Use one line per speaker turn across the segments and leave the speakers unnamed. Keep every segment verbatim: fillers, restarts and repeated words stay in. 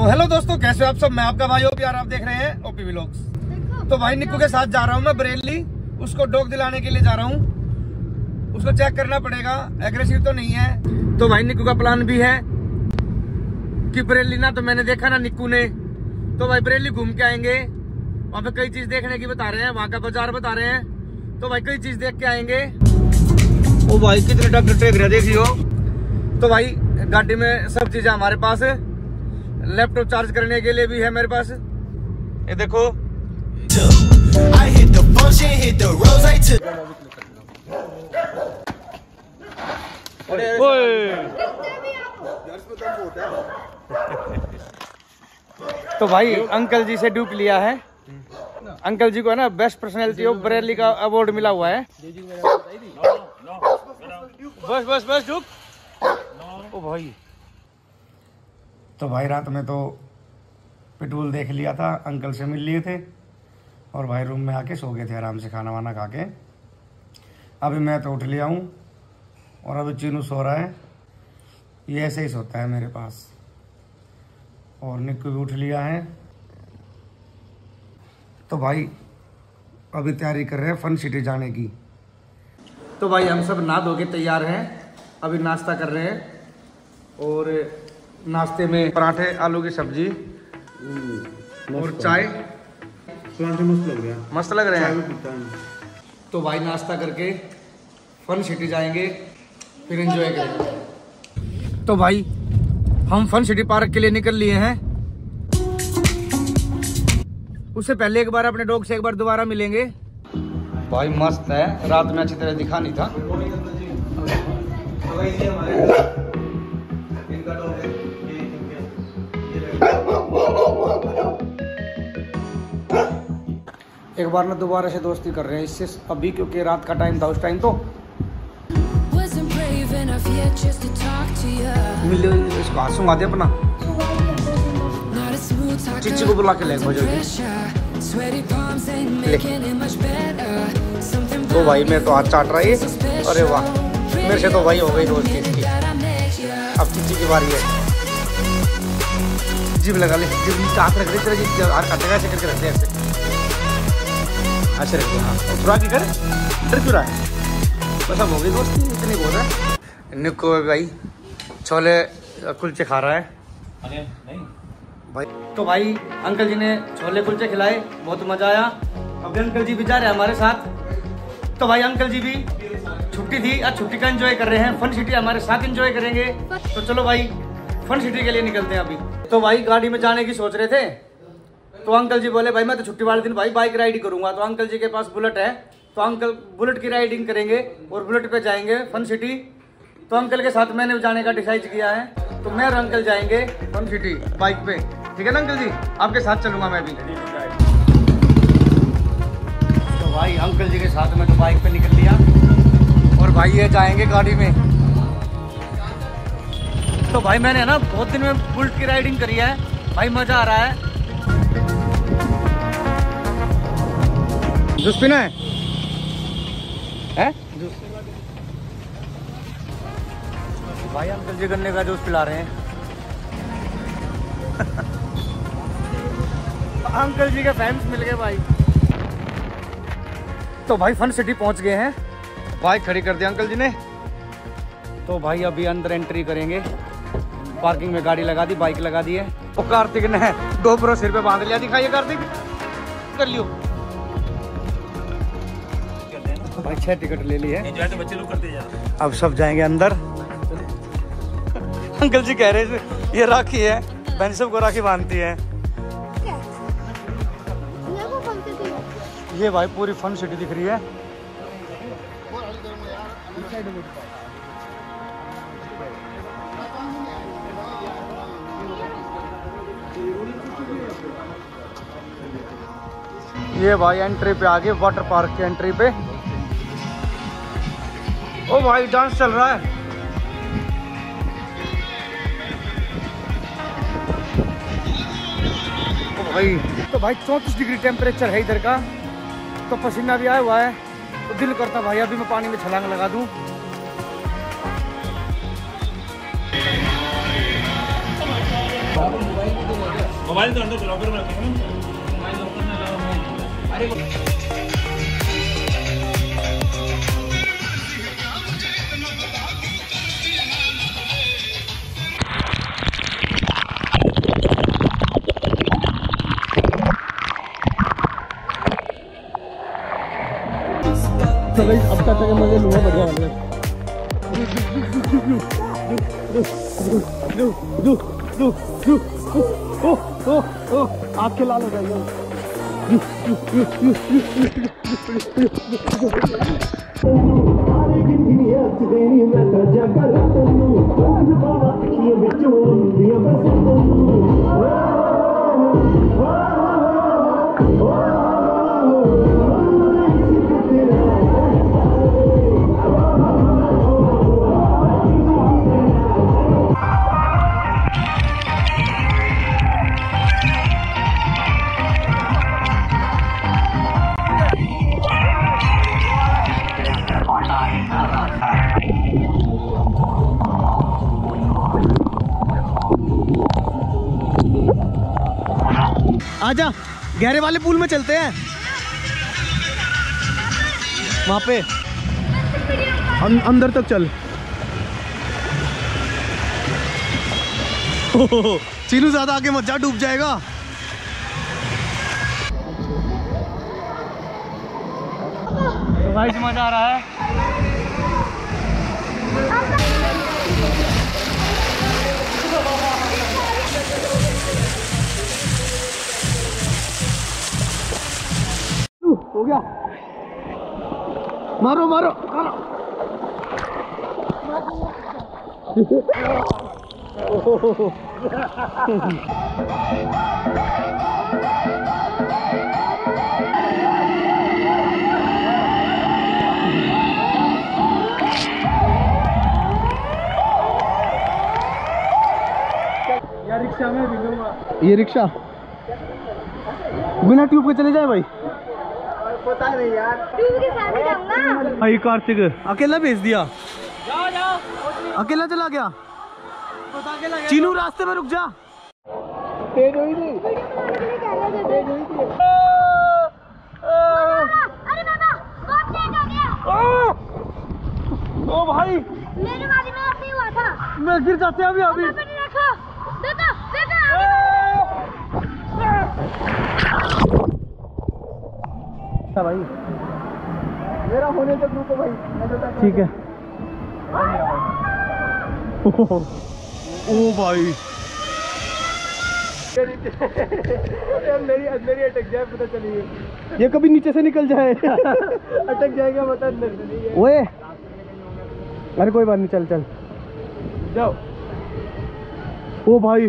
Hello दोस्तों, कैसे हो आप सब। मैं आपका भाई ओपी, आप देख रहे हैं ओपी व्लॉग्स। तो भाई निक्कू के साथ जा रहा हूँ मैं बरेली, उसको डॉग दिलाने के लिए जा रहा हूँ। उसको चेक करना पड़ेगा एग्रेसिव तो नहीं है। तो भाई निक्कू का प्लान भी है कि बरेली ना, तो मैंने देखा ना निक्कू ने, तो भाई बरेली घूम के आएंगे। वहाँ पे कई चीज देखने की बता रहे हैं, वहाँ का बाजार बता रहे हैं, तो भाई कई चीज देख के आएंगे। ओ भाई कितने डॉक्टर टेक रहे देखियो। तो भाई गाड़ी में सब चीजें हमारे पास है, लैपटॉप चार्ज करने के लिए भी है मेरे पास। ये देखो तो भाई अंकल जी से ड्यूक लिया है। अंकल जी को है ना बेस्ट पर्सनैलिटी ऑफ बरेली का अवार्ड मिला हुआ है। बस बस बस ड्यूक। ओ भाई तो भाई रात में तो पिटबुल देख लिया था, अंकल से मिल लिए थे और भाई रूम में आके सो गए थे आराम से खाना वाना खा के। अभी मैं तो उठ लिया हूँ और अभी चीनू सो रहा है। ये ऐसे ही सोता है मेरे पास। और निक्कू भी उठ लिया है। तो भाई अभी तैयारी कर रहे हैं फन सिटी जाने की। तो भाई हम सब नहा धो के तैयार हैं, अभी नाश्ता कर रहे हैं। और नाश्ते में पराठे, आलू की सब्जी और चाय।
पराठे मस्त लग रहे हैं,
मस्त लग रहे हैं। तो भाई नाश्ता करके फन सिटी जाएंगे, फिर एंजॉय करेंगे। तो भाई हम फन सिटी पार्क के लिए निकल लिए हैं। उससे पहले एक बार अपने डॉग से एक बार दोबारा मिलेंगे। भाई मस्त है, रात में अच्छी तरह दिखा नहीं था। एक बार ना दोबारा से दोस्ती कर रहे हैं इससे अभी, क्योंकि रात का टाइम था उस टाइम। तो मिले इसको आंसू आते अपना चिच्ची को बुला के ले तो भाई मैं तो हाथ चाट रहा है। अरे वाह, मेरे से तो भाई हो गई दोस्ती इसकी। अब चिच्ची की बारी है। जीभ लगा ले, जीभ नीचे हाथ रख दे, तेरा जीभ हाथ काटेगा ऐसे करके रख दे, ऐसे ऐसे रख दे। हाँ थोड़ा की करे, डर क्यों रहा है। बस अब हो गई दोस्ती, इतनी बोल रहा है। निक्कू भाई छोले कुलचे खा रहा है। अरे नहीं भाई। तो भाई अंकल जी ने छोले कुलचे खिलाए, बहुत मजा आया। अभी अंकल जी भी जा रहे हैं हमारे साथ। तो भाई अंकल जी भी छुट्टी थी, आज छुट्टी का एंजॉय कर रहे हैं। फन सिटी हमारे साथ एंजॉय करेंगे। तो चलो भाई फन सिटी के लिए निकलते हैं अभी। तो भाई गाड़ी में जाने की सोच रहे थे, तो अंकल जी बोले भाई मैं तो छुट्टी वाले दिन भाई बाइक राइडिंग करूंगा। तो अंकल जी के पास बुलेट है, तो अंकल बुलेट की राइडिंग करेंगे और बुलेट पे जाएंगे फन सिटी। तो अंकल के साथ मैंने जाने का डिसाइड किया है। तो मैं और अंकल जाएंगे फन सिटी बाइक पे, ठीक है ना अंकल जी। आपके साथ चलूंगा मैं भी। तो भाई अंकल जी के साथ मैं तो बाइक पे निकल लिया और भाई ये जाएंगे गाड़ी में। तो भाई मैंने ना बहुत दिन में बुलेट की राइडिंग करी है, भाई मजा आ रहा है। जूस पीना है, है? भाई अंकल जी गन्ने का जूस पिला रहे हैं। अंकल जी के फैंस मिल गए भाई। तो भाई फन सिटी पहुंच गए हैं, बाइक खड़ी कर दी अंकल जी ने। तो भाई अभी अंदर एंट्री करेंगे। पार्किंग में गाड़ी लगा दी, बाइक लगा दी है। तो कार्तिक ने गोप्रो सिर पे बांध लिया, दिखाइए कार्तिक, कर लियो। तो भाई छह टिकट ले ली है, तो बच्चे लोग करते जा। अब सब जाएंगे अंदर। अंकल जी कह रहे ये राखी है, बहन सब को राखी बांधती है। ये भाई पूरी फन सिटी दिख रही है। ये भाई एंट्री पे आ गए, वाटर पार्क की एंट्री पे। ओ भाई डांस चल रहा है। ओ भाई तो भाई चौंतीस डिग्री टेम्परेचर है इधर का, तो पसीना भी आया हुआ है। तो दिल करता भाई अभी मैं पानी में छलांग लगा दूं।
मोबाइल तो अंदर लॉकर में रखेंगे, मोबाइल लॉकर में लगाओ मैं। अरे
तो भाई अब चाचा के मजे लूँगा बढ़िया वाले। आँखें लाल हो जाएंगे। आजा गहरे वाले पूल में चलते हैं, वहां पे अं, अंदर तक चल। चीनू ज्यादा आगे मत जा, डूब जाएगा। तो भाई मजा आ रहा है। हो गया, मारो मारो मारो।
यार रिक्शा में भी लूंगा।
ये रिक्शा बिना ट्यूब के चले जाए भाई,
पता नहीं यार। ट्यूब के साथ जाऊंगा।
भाई कार्तिक अकेला भेज दिया,
जाओ जाओ।
अकेला चला गया। चीनू रास्ते में रुक जा। तेज हुई थी।
अरे बाबा बहुत तेज हो गया।
ओ भाई
मेरे वाली में ऐसे ही हुआ था।
मैं गिर जाते हैं अभी अभी।
देखो देखो देखो।
भाई
मेरा होने तक रुको भाई,
ठीक है। ओ भाई
मेरी मेरी अटक जाए, पता चलिए
ये कभी नीचे से निकल जाए।
अटक जाएगा पता नहीं।
ओए अरे कोई बात नहीं, चल चल
जाओ।
ओ भाई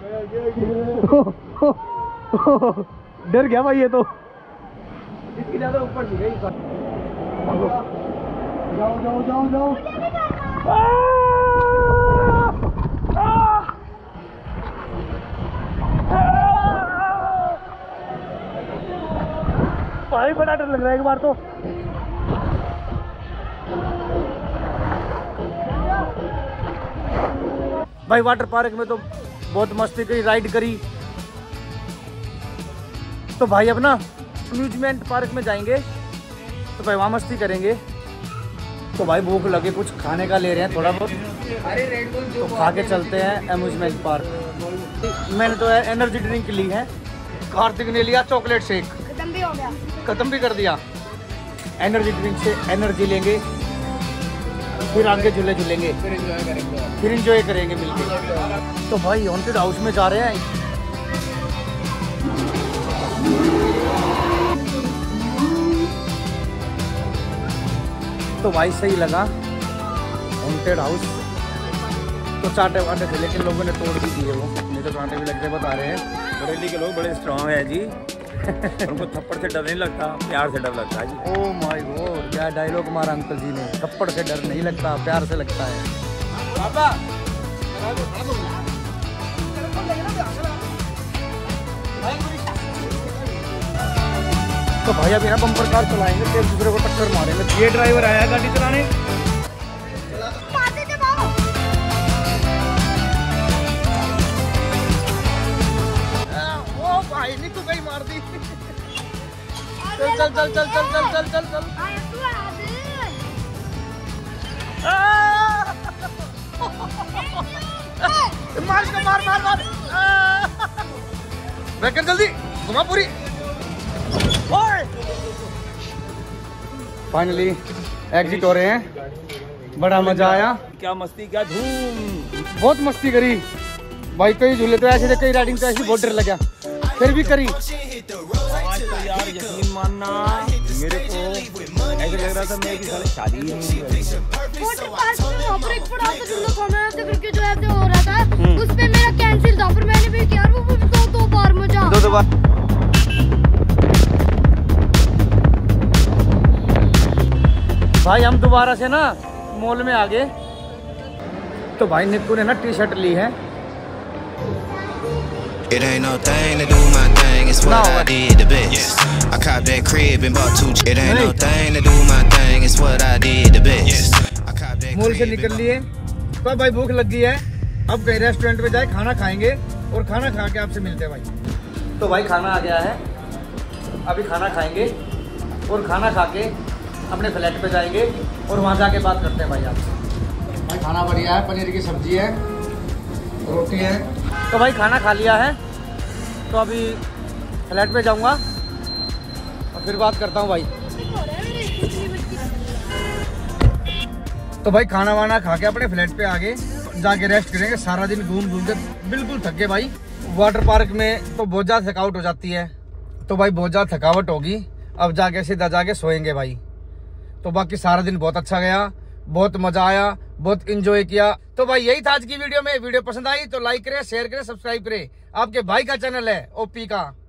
डर गया भाई ये तो।
इसकी ज्यादा ऊपर नहीं गई। जाओ जाओ जाओ जाओ।
भाई बड़ा डर लग रहा है एक बार तो। भाई वाटर पार्क में तो बहुत मस्ती करी, राइड करी। तो भाई अब ना अम्यूजमेंट पार्क में जाएंगे, तो भाई वहाँ मस्ती करेंगे। तो भाई भूख लगे, कुछ खाने का ले रहे हैं थोड़ा बहुत, तो खा के चलते हैं अम्यूजमेंट पार्क। मैंने तो एनर्जी ड्रिंक ली है, कार्तिक ने लिया चॉकलेट शेक,
खत्म भी हो गया।
खत्म भी कर दिया। एनर्जी ड्रिंक से एनर्जी लेंगे, फिर आगे झूले झूलेंगे, फिर इंजॉय करेंगे मिलके। तो भाई हॉन्टेड हाउस में जा रहे हैं। तो भाई सही लगा हॉन्टेड हाउस। तो चाटे वाटे थे लेकिन लोगों ने तोड़ भी दिए वो, नहीं तो चाटे भी लगते बता रहे हैं।
बरेली के लोग बड़े स्ट्रांग है जी। उनको थप्पड़ से डर नहीं लगता, प्यार से डर लगता है जी।
ओ माय गॉड, क्या डायलॉग मारा अंकल जी ने। थप्पड़ से डर नहीं लगता, प्यार से लगता है।
पापा
तो भाई अभी ना बम्पर कार चलाएंगे, फिर दूसरे को टक्कर मारेंगे। ये ड्राइवर आया गाड़ी चलाने। चल चल चल चल चल चल चल चल चल मार इसको, मार मार मार। बैक कर जल्दी, घुमा पूरी। फाइनली एग्जिट हो रहे हैं, बड़ा मजा आया।
क्या मस्ती, क्या धूम,
बहुत मस्ती करी भाई। कई झूले तो ऐसे थे, कई राइडिंग तो ऐसी बहुत डर लगा, फिर भी करी।
आज तो यार यकीन मानना, मेरे को ऐसे लग रहा था मैं कि साले शादी ही नहीं करी।
वाटर पार्क में वहाँ पर एक बड़ा सा झूला खाना ऐसे करके जो ऐसे हो रहा था, उस पे मेरा कैंसिल था, पर मैंने भी किया वो भी दो दो बार मजा।
दो दो बार भाई हम दोबारा से ना मॉल में आ गए। तो भाई निक्कू ने ना टी शर्ट ली है।
It ain't no thing to do my thing, it's what I did the best. I copped that crib and bought two. It ain't no thing to do my thing, it's what I did the best. I copped that
mall से निकल लिए तो भाई भूख लग गई है, अब कहीं रेस्टोरेंट में जाए खाना खाएंगे और खाना खा के आपसे मिलते हैं भाई। तो भाई खाना आ गया है, अभी खाना खाएंगे और खाना खा के अपने फ्लैट पे जाएंगे और वहाँ जाके बात करते हैं भाई आपसे। भाई खाना बढ़िया है, पनीर की सब्जी है, रोटी है। तो भाई खाना खा लिया है, तो अभी फ्लैट पे जाऊँगा और फिर बात करता हूँ भाई। तो भाई खाना वाना खा के अपने फ्लैट पे आ गए, जाके रेस्ट करेंगे। सारा दिन घूम घूम के बिल्कुल थके भाई। वाटर पार्क में तो बहुत ज़्यादा थकावट हो जाती है, तो भाई बहुत ज़्यादा थकावट होगी, अब जाके सीधा जाके सोएंगे भाई। तो बाकी सारा दिन बहुत अच्छा गया, बहुत मजा आया, बहुत इंजॉय किया। तो भाई यही था आज की वीडियो में। वीडियो पसंद आई तो लाइक करें, शेयर करें, सब्सक्राइब करें। आपके भाई का चैनल है ओपी का।